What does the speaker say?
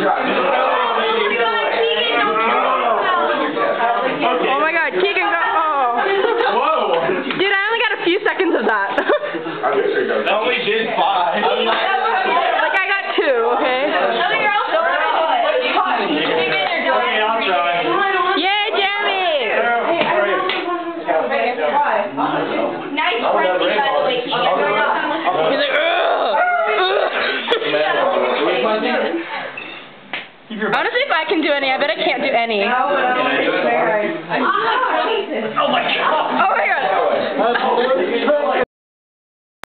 Oh my God, Keegan got. Oh. Whoa. Dude, I only got a few seconds of that. That only did 5. Like I got 2, okay? Okay, I'll try. Yay, Jeremy! Nice frenzy, by the way, Keegan. He's like, honestly, if I can do any, I bet I can't do any. Oh my God. Oh my God!